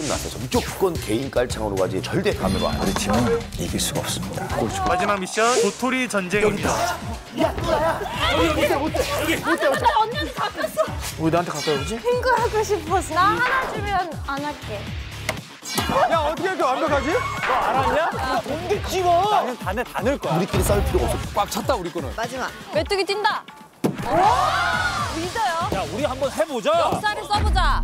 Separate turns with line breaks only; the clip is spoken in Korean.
나서서 무조건 개인 깔창으로 가지 절대 감으로 안 해.
우리 팀은 이길 수가 없습니다.
마지막 미션 도토리 전쟁입니다.
언니한테 바꿨어.
왜 나한테 가까이 오지?
핑크 하고 싶어서. 나 하나 주면 안 할게.
야, 어떻게 이렇게 완벽하지? 너 알았냐? 뭔데 찍어? 나는 다 넣을 거야.
우리끼리 싸울 필요가 없어.
꽉 찼다, 우리 거는.
마지막. 메뚜기 뛴다. 믿어요.
야, 우리 한번 해보자.
역사를 써보자.